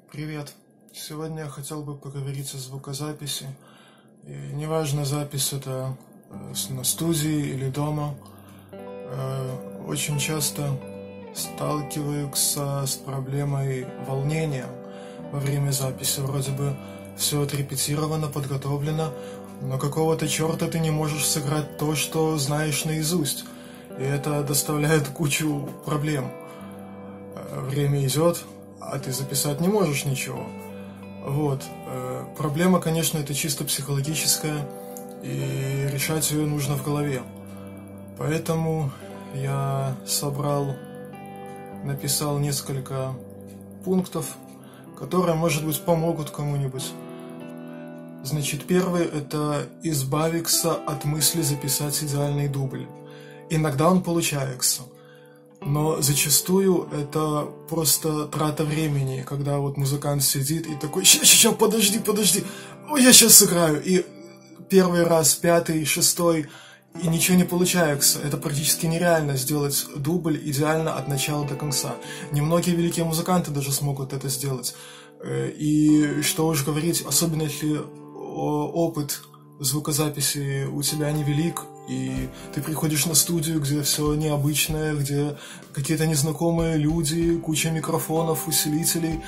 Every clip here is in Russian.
Привет! Сегодня я хотел бы поговорить о звукозаписи. И неважно, запись это на студии или дома. Очень часто сталкиваюсь с проблемой волнения во время записи. Вроде бы все отрепетировано, подготовлено, но какого-то черта ты не можешь сыграть то, что знаешь наизусть. И это доставляет кучу проблем. Время идет, а ты записать не можешь ничего. Вот. Проблема, конечно, это чисто психологическая, и решать ее нужно в голове. Поэтому я написал несколько пунктов, которые, может быть, помогут кому-нибудь. Значит, первый – это избавиться от мысли записать идеальный дубль. Иногда он получается. Но зачастую это просто трата времени, когда вот музыкант сидит и такой: «Ща, подожди, ой, я сейчас сыграю». И первый раз, пятый, шестой, и ничего не получается. Это практически нереально сделать дубль идеально от начала до конца. Немногие великие музыканты даже смогут это сделать. И что уж говорить, особенно если опыт звукозаписи у тебя невелик, и ты приходишь на студию, где все необычное, где какие-то незнакомые люди, куча микрофонов, усилителей.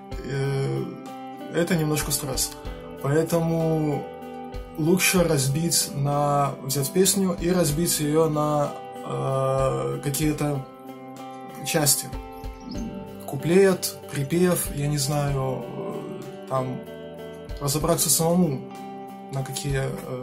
Это немножко стресс. Поэтому лучше взять песню и разбить ее на какие-то части. Куплет, припев, я не знаю, там разобраться самому, на какие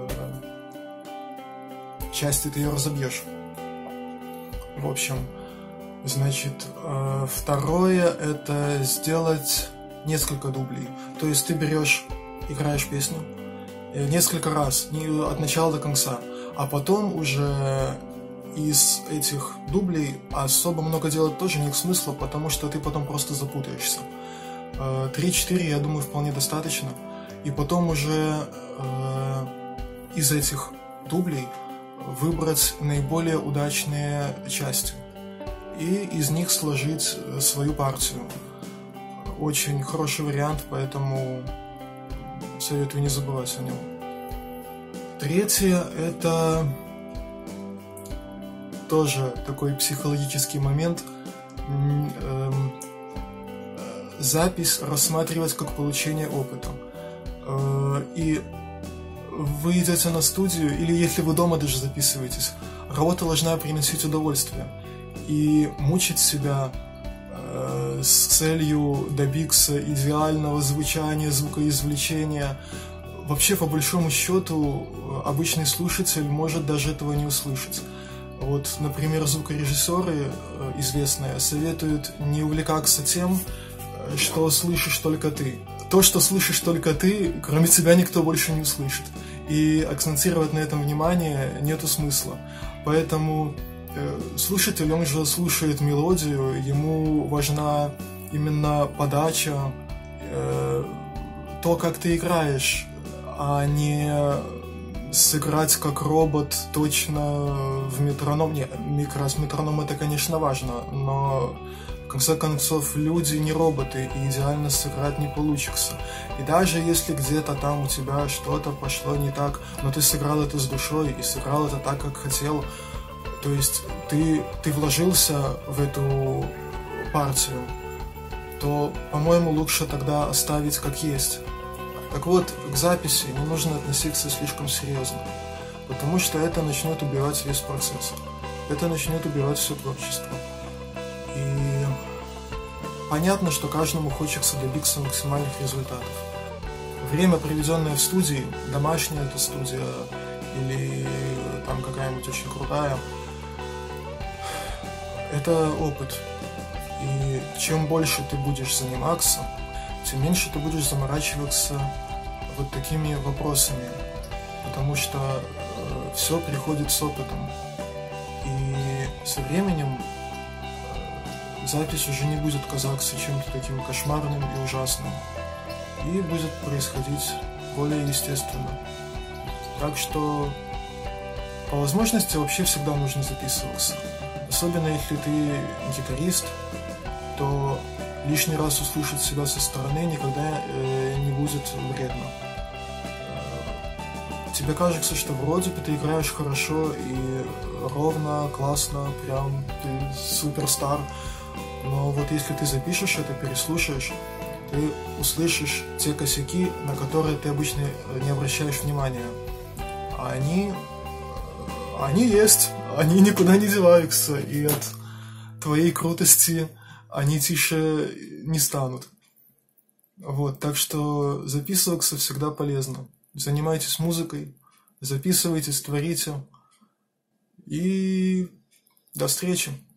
части ты ее разобьешь. В общем, значит, второе – это сделать несколько дублей. То есть ты играешь песню несколько раз, от начала до конца, а потом уже из этих дублей особо много делать тоже нет смысла, потому что ты потом просто запутаешься. 3-4, я думаю, вполне достаточно. И потом уже из этих дублей выбрать наиболее удачные части и из них сложить свою партию. Очень хороший вариант, поэтому советую не забывать о нем. Третье – это тоже такой психологический момент. Запись рассматривать как получение опыта. И вы идете на студию, или если вы дома даже записываетесь, работа должна приносить удовольствие. И мучить себя с целью добиться идеального звучания, звукоизвлечения, вообще, по большому счету, обычный слушатель может даже этого не услышать. Вот, например, звукорежиссеры известные советуют не увлекаться тем, что слышишь только ты. То, что слышишь только ты, кроме тебя никто больше не услышит. И акцентировать на этом внимание нету смысла. Поэтому слушатель, он же слушает мелодию, ему важна именно подача, то, как ты играешь, а не сыграть как робот точно в метроном. Не, микрос метроном это, конечно, важно, но в конце концов люди не роботы, и идеально сыграть не получится. И даже если где-то там у тебя что-то пошло не так, но ты сыграл это с душой и сыграл это так, как хотел, то есть ты вложился в эту партию, то, по-моему, лучше тогда оставить как есть. Так вот, к записи не нужно относиться слишком серьезно, потому что это начнет убивать весь процесс. Это начнет убивать все творчество. И понятно, что каждому хочется добиться максимальных результатов. Время, проведенное в студии, домашняя эта студия или там какая-нибудь очень крутая, это опыт. И чем больше ты будешь заниматься, тем меньше ты будешь заморачиваться вот такими вопросами, потому что все приходит с опытом. И со временем запись уже не будет казаться чем-то таким кошмарным и ужасным, и будет происходить более естественно. Так что по возможности вообще всегда нужно записываться. Особенно если ты гитарист, то лишний раз услышать себя со стороны никогда не будет вредно. Тебе кажется, что вроде бы ты играешь хорошо и ровно, классно, прям ты суперстар, но вот если ты запишешь это, переслушаешь, ты услышишь те косяки, на которые ты обычно не обращаешь внимания. А они есть, они никуда не деваются, и от твоей крутости они тише не станут. Вот, так что записываться всегда полезно. Занимайтесь музыкой, записывайтесь, творите. И до встречи.